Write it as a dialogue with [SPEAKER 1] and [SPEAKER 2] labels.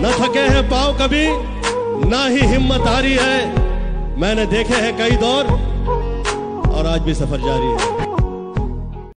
[SPEAKER 1] न थके हैं पाँव कभी, ना ही हिम्मत हारी है। मैंने देखे हैं कई दौर और आज भी सफर जारी है।